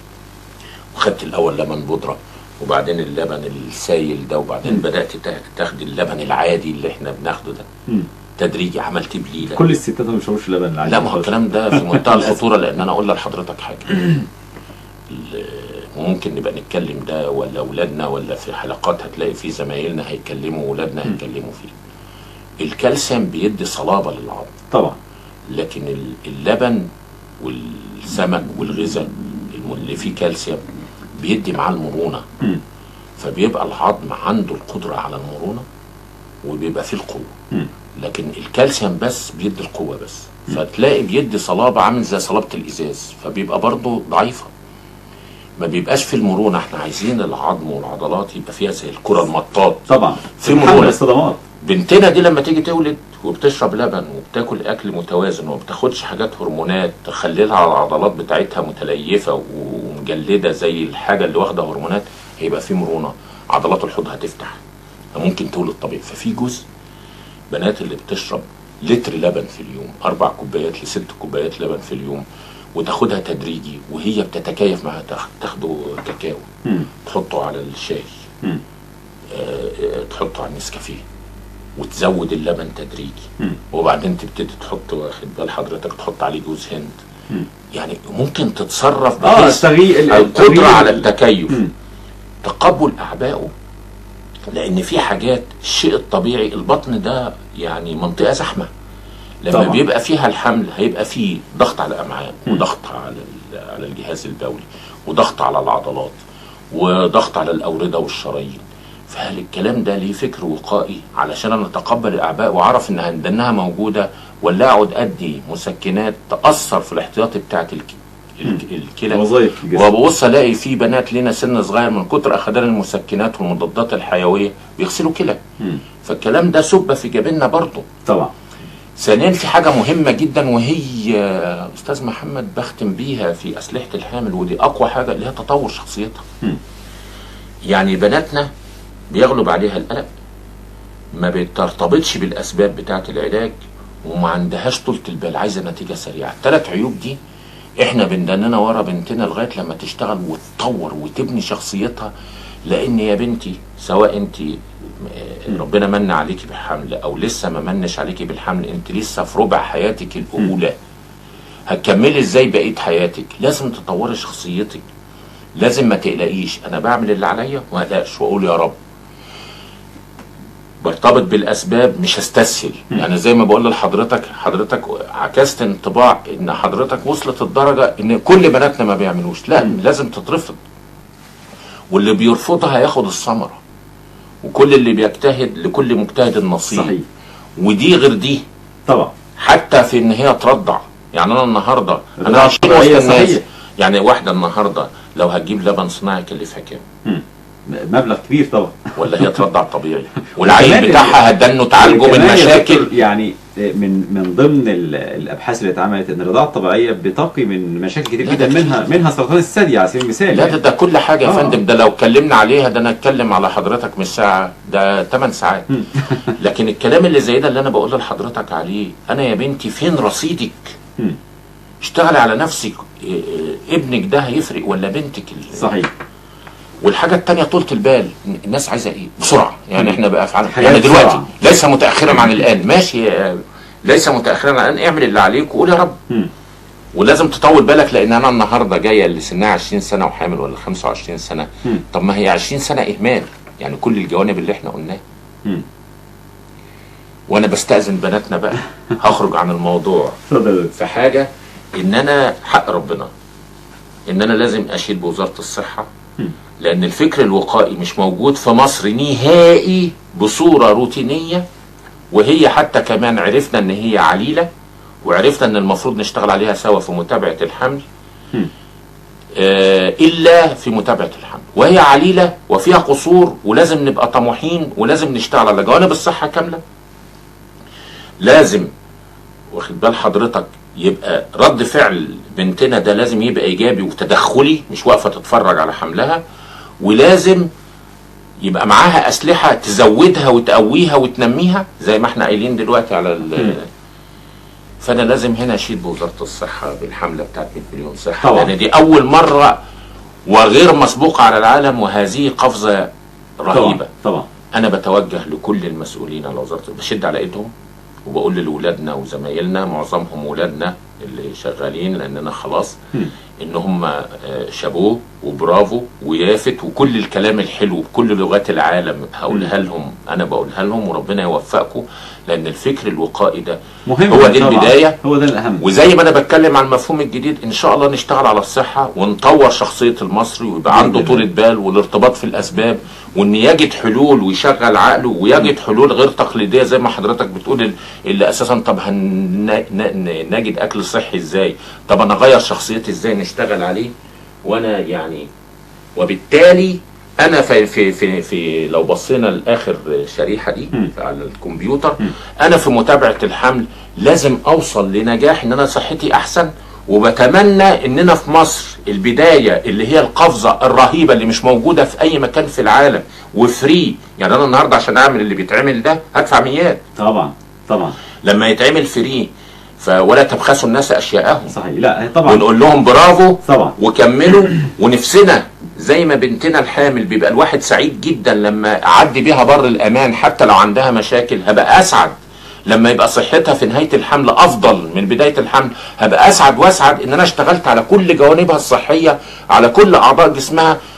وخدت الاول لبن بودره وبعدين اللبن السايل ده وبعدين م. بدات تاخدي اللبن العادي اللي احنا بناخده ده م. تدريجي، عملت بليله؟ كل الستات ما بيشربوش اللبن العادي. لا، ما هو الكلام ده في منتهى الخطوره، لان انا اقول لحضرتك حاجه وممكن نبقى نتكلم ده ولا اولادنا ولا في حلقات هتلاقي في زمايلنا هيتكلموا واولادنا هيتكلموا فيه. الكالسيوم بيدي صلابه للعظم طبعا، لكن اللبن والسمك والغذاء اللي فيه كالسيوم بيدي معاه المرونه، م. فبيبقى العظم عنده القدره على المرونه وبيبقى فيه القوه، م. لكن الكالسيوم بس بيدي القوه بس، م. فتلاقي بيدي صلابه عامل زي صلابه الازاز، فبيبقى برضه ضعيفه، ما بيبقاش في المرونه. احنا عايزين العظم والعضلات يبقى فيها زي الكره المطاط طبعا، في مرونه. الصدمات. بنتنا دي لما تيجي تولد وبتشرب لبن وبتاكل اكل متوازن وما بتاخدش حاجات هرمونات تخلي لها العضلات بتاعتها متليفه ومجلده زي الحاجه اللي واخده هرمونات، هيبقى في مرونه، عضلات الحوض هتفتح، ممكن تولد طبيعي. ففي جزء بنات اللي بتشرب لتر لبن في اليوم، اربع كوبايات لست كوبايات لبن في اليوم، وتاخدها تدريجي وهي بتتكيف معها، تاخده كاكاو، م. تحطه على الشاي، م. آه تحطه على النسكافيه وتزود اللبن تدريجي، م. وبعدين تبتدي تحط، واخد بال حضرتك، تحط عليه جوز هند، م. يعني ممكن تتصرف بحيث اه القدره على التكيف. م. تقبل اعبائه، لان في حاجات الشيء الطبيعي البطن ده يعني منطقه زحمه، لما طبعا. بيبقى فيها الحمل هيبقى فيه ضغط على الامعاء وضغط على على الجهاز البولي وضغط على العضلات وضغط على الاورده والشرايين. فهل الكلام ده ليه فكر وقائي علشان انا اتقبل الاعباء واعرف انها انها موجوده، ولا اقعد ادي مسكنات تاثر في الاحتياطي بتاعت الكلى؟ وببص الاقي في بنات لنا سن صغير من كتر اخدان المسكنات والمضادات الحيويه بيغسلوا كلى. فالكلام ده سب في جبيننا برضه. طبعا. ثانيا في حاجه مهمه جدا، وهي استاذ محمد بختم بيها في اسلحه الحامل، ودي اقوى حاجه، اللي هي تطور شخصيتها. م. يعني بناتنا بيغلب عليها القلق، ما بترتبطش بالاسباب بتاعه العلاج، وما عندهاش طولة البال، عايزه نتيجه سريعه. الثلاث عيوب دي احنا بندننا ورا بنتنا لغايه لما تشتغل وتطور وتبني شخصيتها. لان يا بنتي سواء انت ربنا من عليكي بالحمل او لسه ما منش عليكي بالحمل، انت لسه في ربع حياتك الاولى، هتكملي ازاي بقيه حياتك؟ لازم تطوري شخصيتك، لازم ما تقلقيش، انا بعمل اللي عليا وما اقلقش واقول يا رب. برتبط بالاسباب، مش هستسهل. يعني زي ما بقول لحضرتك، حضرتك عكست انطباع ان حضرتك وصلت الدرجه ان كل بناتنا ما بيعملوش، لا، لازم تترفض، واللي بيرفضها هياخد الثمره، وكل اللي بيجتهد لكل مجتهد نصيب. صحيح. ودي غير دي طبعا، حتى في ان هي ترضع. يعني انا النهارده انا عايش وسط الناس، يعني واحده النهارده لو هتجيب لبن صناعي يكلفها كام؟ مبلغ كبير طبعا. ولا هي ترضع طبيعي؟ والعيل بتاعها هتدنه تعالجه من مشاكل. يعني من من ضمن الابحاث اللي اتعملت ان الرضاعه الطبيعيه بتقي من مشاكل كتير جدا، منها منها سرطان الثدي على سبيل المثال. لا ده, ده كل حاجه يا آه. فندم، ده لو اتكلمنا عليها ده انا اتكلم على حضرتك مش ساعه، ده ثمان ساعات. لكن الكلام اللي زي ده اللي انا بقول لحضرتك عليه، انا يا بنتي فين رصيدك؟ اشتغلي على نفسك، ابنك ده هيفرق ولا بنتك؟ صحيح. والحاجه الثانيه طولة البال، الناس عايزه ايه؟ بسرعه. يعني احنا بقى في يعني دلوقتي ليس متاخرا عن الان، ماشي، ليس متاخرا عن الان، اعمل اللي عليك وقول يا رب. م. ولازم تطول بالك، لان انا النهارده جايه اللي سنها عشرين سنه وحامل ولا خمسة وعشرين سنه. م. طب ما هي عشرين سنه اهمال، يعني كل الجوانب اللي احنا قلناها. وانا بستاذن بناتنا بقى هخرج عن الموضوع في حاجه، ان انا حق ربنا ان انا لازم اشيل بوزاره الصحه، لان الفكر الوقائي مش موجود في مصر نهائي بصوره روتينيه، وهي حتى كمان عرفنا ان هي عليله، وعرفنا ان المفروض نشتغل عليها سوا في متابعه الحمل، آه الا في متابعه الحمل، وهي عليله وفيها قصور، ولازم نبقى طموحين، ولازم نشتغل على جوانب الصحه كامله. لازم واخد بال حضرتك يبقى رد فعل بنتنا ده لازم يبقى ايجابي وتدخلي، مش واقفه تتفرج على حملها، ولازم يبقى معاها اسلحه تزودها وتقويها وتنميها زي ما احنا قايلين دلوقتي على ال فانا لازم هنا اشيل بوزاره الصحه بالحمله بتاعت مئة مليون صحه، لان دي اول مره وغير مسبوقه على العالم، وهذه قفزه رهيبه. طبعا, طبعا. انا بتوجه لكل المسؤولين على وزاره، بشد على ايدهم وبقول لاولادنا وزمايلنا، معظمهم ولادنا اللي شغالين لاننا خلاص، م. ان هم شابوه وبرافو ويافت وكل الكلام الحلو بكل لغات العالم هقولها لهم، انا بقولها لهم، وربنا يوفقكم، لان الفكر الوقائي ده مهم، هو دي البدايه، هو ده الاهم. وزي ما انا بتكلم عن المفهوم الجديد، ان شاء الله نشتغل على الصحه ونطور شخصيه المصري، ويبقى عنده طولة بال والارتباط في الاسباب، وان يجد حلول ويشغل عقله ويجد حلول غير تقليديه زي ما حضرتك بتقول، اللي اساسا طب هنجد اكل صحي ازاي؟ طب انا اغير شخصيتي ازاي؟ نشتغل عليه. وانا يعني وبالتالي انا في في في, في لو بصينا لاخر شريحه دي على الكمبيوتر، انا في متابعه الحمل لازم اوصل لنجاح ان انا صحتي احسن، وبتمنى اننا في مصر البدايه اللي هي القفزه الرهيبه اللي مش موجوده في اي مكان في العالم وفري. يعني انا النهارده عشان اعمل اللي بيتعمل ده هدفع ميات. طبعا طبعا. لما يتعمل فري فولا تبخسوا الناس اشياءهم. صحيح. لا طبعا. ونقول لهم برافو طبعا وكملوا، ونفسنا زي ما بنتنا الحامل بيبقى الواحد سعيد جدا لما اعدي بيها بر الامان، حتى لو عندها مشاكل هبقى اسعد لما يبقى صحتها في نهايه الحمل افضل من بدايه الحمل، هبقى اسعد واسعد ان انا اشتغلت على كل جوانبها الصحيه، على كل اعضاء جسمها،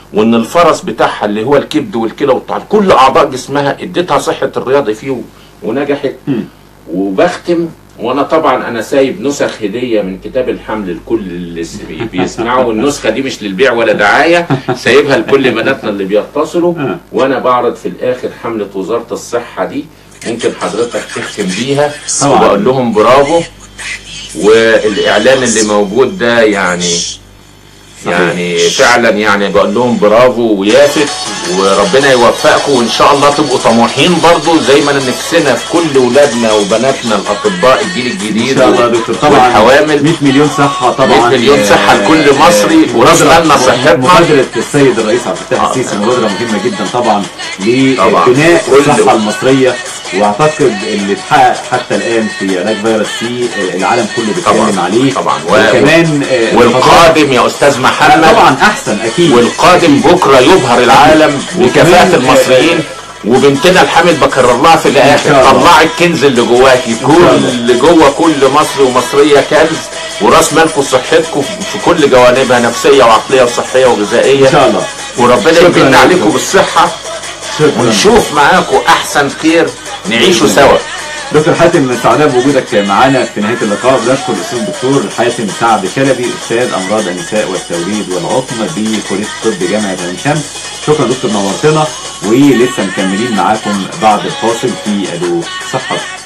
وان الفرس بتاعها اللي هو الكبد والكلى والطعام كل اعضاء جسمها اديتها صحه الرياضي فيه ونجحت. وبختم وانا طبعا انا سايب نسخ هديه من كتاب الحمل لكل اللي بيسمعوا، النسخه دي مش للبيع ولا دعايه، سايبها لكل بناتنا اللي بيتصلوا. وانا بعرض في الاخر حمله وزاره الصحه دي، ممكن حضرتك تختم بيها وبقول لهم برافو. والاعلان اللي موجود ده يعني يعني فعلا يعني بقول لهم برافو ويافت، وربنا يوفقكم وان شاء الله تبقوا طموحين برضو زي ما انا نفسنا في كل ولادنا وبناتنا الاطباء الجيل الجديد ان شاء الله يا دكتور. طبعا والحوامل مية مليون صحه طبعا، مية مليون صحه لكل مصري وراس مالنا صحتنا. مبادره السيد الرئيس عبد الفتاح السيسي مبادره مهمه جدا طبعا لبناء الصحه المصريه، واعتقد اللي اتحقق حتى الان في علاج فيروس سي العالم كله بيتكلم عليه طبعا. وكمان والقادم يا استاذ محمد طبعا احسن اكيد، والقادم بكره يبهر العالم بكفاءه المصريين. وبنتنا الحامل بكرر لها في الاخر طلعي الكنز اللي جواكي، كل اللي جوه كل مصري ومصريه كنز، وراس مالكم صحتكم في كل جوانبها، نفسيه وعقليه وصحيه وغذائيه ان شاء الله. وربنا يمن عليكم بالصحه ونشوف معاكم احسن خير نعيشه سوا. دكتور حاتم سعداء بوجودك معانا في نهايه اللقاء. بنشكر الاستاذ الدكتور حاتم سعد كلبي، استاذ امراض النساء والتوليد والعقم بكليه الطب جامعه عين شمس. شكرا دكتور، نورتنا، ولسه مكملين معاكم بعد الفاصل في الو صحه.